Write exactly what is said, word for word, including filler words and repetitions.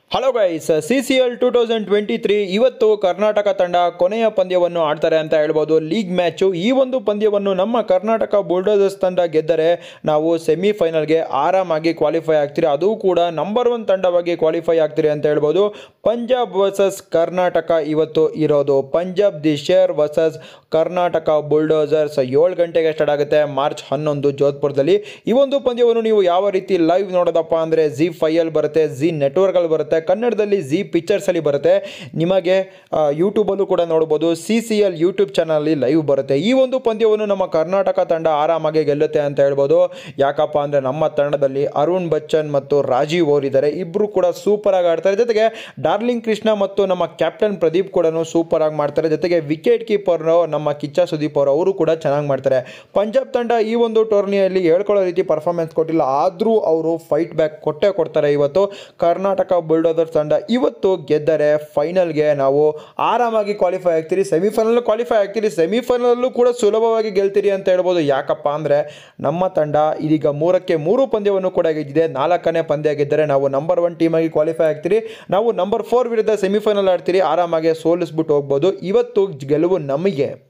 Hello guys, C C L two thousand twenty three ಇವತ್ತು ಕರ್ನಾಟಕ ತಂಡ ಕೊನೆಯ ಪಂದ್ಯವನ್ನು ಆಡ್ತಾರೆ ಅಂತ ಹೇಳ್ಬೋದು. League match. ಈ ಒಂದು ಪಂದ್ಯವನ್ನು ನಮ್ಮ ಕರ್ನಾಟಕ ಬುಲ್ಡೋಸರ್ಸ್ ತಂಡ ಗೆದ್ದರೆ ನಾವು ಸೆಮಿಫೈನಲ್ಗೆ ಆರಾಮಾಗಿ ಕ್ವಾಲಿಫೈ ಆಗ್ತೀರಿ. ಅದು ಕೂಡ ನಂಬರ್ ಒನ್ ತಂಡವಾಗಿ ಕ್ವಾಲಿಫೈ ಆಗ್ತೀರಿ ಅಂತ ಹೇಳ್ಬೋದು. ಪಂಜಾಬ್ ವರ್ಸಸ್ ಕರ್ನಾಟಕ ಇವತ್ತು ಇರೋದು. ಪಂಜಾಬ್ ದಿ ಶೇರ್ ವರ್ಸಸ್ ಕರ್ನಾಟಕ ಬುಲ್ಡೋಸರ್ಸ್ ಏಳು ಗಂಟೆಗೆ ಸ್ಟಾರ್ಟ್ ಆಗುತ್ತೆ, ಮಾರ್ಚ್ ಹನ್ನೊಂದು ಜೋಧ್ಪುರದಲ್ಲಿ. ಈ ಒಂದು ಪಂದ್ಯವನ್ನು ನೀವು ಯಾವ ರೀತಿ ಲೈವ್ ನೋಡೋದಪ್ಪ ಅಂದರೆ ಜಿ ಫೈಯಲ್ಲಿ ಬರುತ್ತೆ, ಜಿ ನೆಟ್ವರ್ಕಲ್ಲಿ ಬರುತ್ತೆ, ಕನ್ನಡದಲ್ಲಿ ಜಿ ಪಿಕ್ಚರ್ಸಲ್ಲಿ ಬರುತ್ತೆ. ನಿಮಗೆ ಯೂಟ್ಯೂಬಲ್ಲೂ ಕೂಡ ನೋಡ್ಬೋದು. ಸಿ ಸಿ ಎಲ್ ಯೂಟ್ಯೂಬ್ ಚಾನಲಲ್ಲಿ ಲೈವ್ ಬರುತ್ತೆ. ಈ ಒಂದು ಪಂದ್ಯವನ್ನು ನಮ್ಮ ಕರ್ನಾಟಕ ತಂಡ ಆರಾಮಾಗಿ ಗೆಲ್ಲುತ್ತೆ ಅಂತ ಹೇಳ್ಬೋದು. ಯಾಕಪ್ಪ ಅಂದರೆ ನಮ್ಮ ತಂಡದಲ್ಲಿ ಅರುಣ್ ಬಚ್ಚನ್ ಮತ್ತು ರಾಜೀವ್ ಅವರಿದ್ದಾರೆ. ಇಬ್ಬರು ಕೂಡ ಸೂಪರ್ ಆಗಿ ಆಡ್ತಾರೆ. ಜೊತೆಗೆ ಡಾರ್ಲಿಂಗ್ ಕೃಷ್ಣ ಮತ್ತು ನಮ್ಮ ಕ್ಯಾಪ್ಟನ್ ಪ್ರದೀಪ್ ಕೂಡ ಸೂಪರ್ ಆಗಿ ಮಾಡ್ತಾರೆ. ಜೊತೆಗೆ ವಿಕೆಟ್ ಕೀಪರ್ ನಮ್ಮ ಕಿಚ್ಚ ಸುದೀಪ್ ಅವರು ಅವರು ಕೂಡ ಚೆನ್ನಾಗಿ ಮಾಡ್ತಾರೆ. ಪಂಜಾಬ್ ತಂಡ ಈ ಒಂದು ಟೂರ್ನಿಯಲ್ಲಿ ಹೇಳ್ಕೊಳ್ಳೋ ರೀತಿ ಪರ್ಫಾರ್ಮೆನ್ಸ್ ಕೊಟ್ಟಿಲ್ಲ, ಆದರೂ ಅವರು ಫೈಟ್ ಬ್ಯಾಕ್ ಕೊಟ್ಟೇ ಕೊಡ್ತಾರೆ. ಇವತ್ತು ಕರ್ನಾಟಕ ಬುಲ್ಡೋಸರ್ಸ್ ತಂಡ ಇವತ್ತು ಗೆದ್ದರೆ ಫೈನಲ್ಗೆ ನಾವು ಆರಾಮಾಗಿ ಕ್ವಾಲಿಫೈ ಆಗ್ತೀರಿ. ಸೆಮಿಫೈನಲ್ ಕ್ವಾಲಿಫೈ ಆಗ್ತೀರಿ. ಸೆಮಿಫೈನಲ್ಲೂ ಕೂಡ ಸುಲಭವಾಗಿ ಗೆಲ್ತೀರಿ ಅಂತ ಹೇಳ್ಬೋದು. ಯಾಕಪ್ಪ ಅಂದರೆ ನಮ್ಮ ತಂಡ ಇದೀಗ ಮೂರಕ್ಕೆ ಮೂರು ಪಂದ್ಯವನ್ನು ಕೂಡ ಗೆದ್ದಿದೆ. ನಾಲ್ಕನೇ ಪಂದ್ಯ ಗೆದ್ದರೆ ನಾವು ನಂಬರ್ ಒನ್ ಟೀಮಾಗಿ ಕ್ವಾಲಿಫೈ ಆಗ್ತೀರಿ. ನಾವು ನಂಬರ್ ಫೋರ್ ವಿರುದ್ಧ ಸೆಮಿಫೈನಲ್ ಆಡ್ತೀರಿ. ಆರಾಮಾಗಿ ಸೋಲಿಸ್ಬಿಟ್ಟು ಹೋಗ್ಬೋದು. ಇವತ್ತು ಗೆಲುವು ನಮಗೆ.